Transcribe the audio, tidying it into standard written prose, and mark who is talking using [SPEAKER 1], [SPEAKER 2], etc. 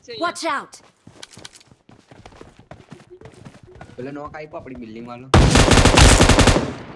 [SPEAKER 1] Watch out.
[SPEAKER 2] પેલો નોક આપ્યો આપણી બિલ્ડિંગ વાળો